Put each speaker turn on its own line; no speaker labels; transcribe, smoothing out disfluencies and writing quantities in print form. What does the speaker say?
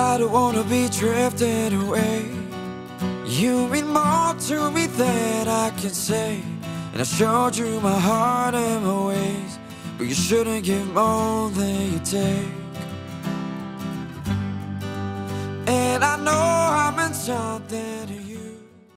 I don't wanna be drifting away. You mean more to me than I can say, and I showed you my heart and my ways, but you shouldn't give more than you take. And I know I meant something to you.